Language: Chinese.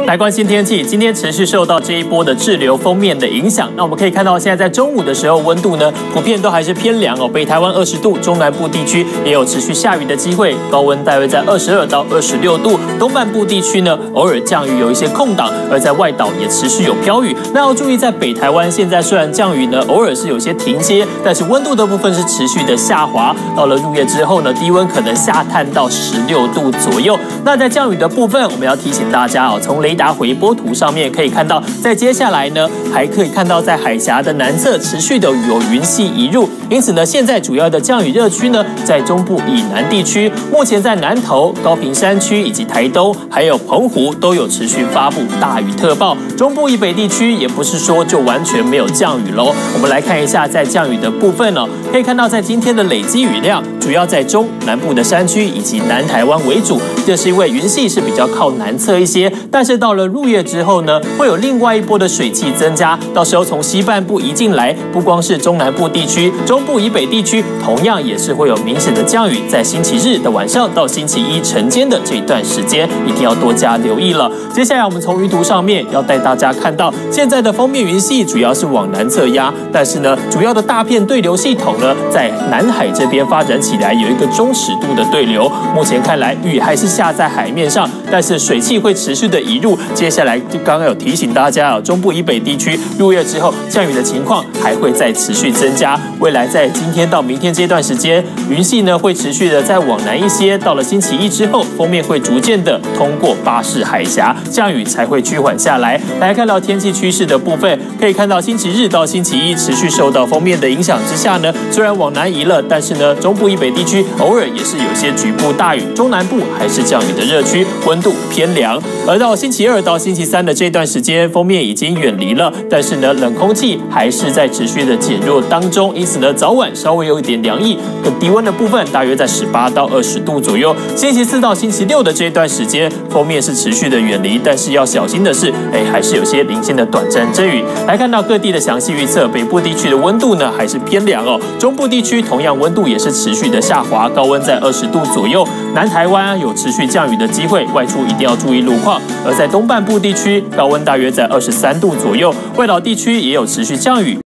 来关心天气，今天持续受到这一波的滞留锋面的影响。那我们可以看到，现在在中午的时候，温度呢普遍都还是偏凉哦。北台湾20度，中南部地区也有持续下雨的机会，高温大约在22到26度。东半部地区呢，偶尔降雨有一些空档，而在外岛也持续有飘雨。那要注意，在北台湾现在虽然降雨呢，偶尔是有些停歇，但是温度的部分是持续的下滑。到了入夜之后呢，低温可能下探到16度左右。那在降雨的部分，我们要提醒大家哦，从雷达回波图上面可以看到，在接下来呢，还可以看到在海峡的南侧持续的有云系移入，因此呢，现在主要的降雨热区呢，在中部以南地区，目前在南投、高屏山区以及台东，还有澎湖都有持续发布大雨特报。中部以北地区也不是说就完全没有降雨喽。我们来看一下在降雨的部分哦，可以看到在今天的累积雨量，主要在中南部的山区以及南台湾为主，这是因为云系是比较靠南侧一些，但是到了入夜之后呢，会有另外一波的水汽增加，到时候从西半部移进来，不光是中南部地区，中部以北地区同样也是会有明显的降雨，在星期日的晚上到星期一晨间的这一段时间，一定要多加留意了。接下来我们从云图上面要带大家看到，现在的锋面云系主要是往南侧压，但是呢，主要的大片对流系统呢，在南海这边发展起来，有一个中尺度的对流。目前看来，雨还是下在海面上，但是水汽会持续的移入。接下来就刚刚有提醒大家啊，中部以北地区入夜之后降雨的情况还会再持续增加。未来在今天到明天这段时间，云系呢会持续的再往南一些，到了星期一之后，锋面会逐渐的通过巴士海峡，降雨才会趋缓下来。来看到天气趋势的部分，可以看到星期日到星期一持续受到锋面的影响之下呢，虽然往南移了，但是呢，中部以北地区偶尔也是有些局部大雨，中南部还是降雨的热区，温度偏凉。而到星期二到星期三的这段时间，锋面已经远离了，但是呢，冷空气还是在持续的减弱当中，因此呢，早晚稍微有一点凉意，跟低温的部分大约在18到20度左右。星期四到星期六的这段时间，锋面是持续的远离，但是要小心的是，还是有些零星的短暂阵雨。来看到各地的详细预测，北部地区的温度呢还是偏凉哦，中部地区同样温度也是持续的下滑，高温在20度左右。南台湾有持续降雨的机会，外出一定要注意路况。而在东半部地区，高温大约在23度左右，外岛地区也有持续降雨。